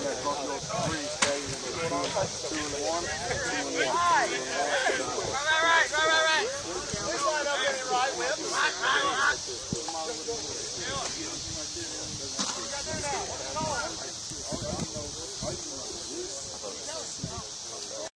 both those three stay in the 2 and 1. 2 and 1. Right. Please line up in it right, Whip.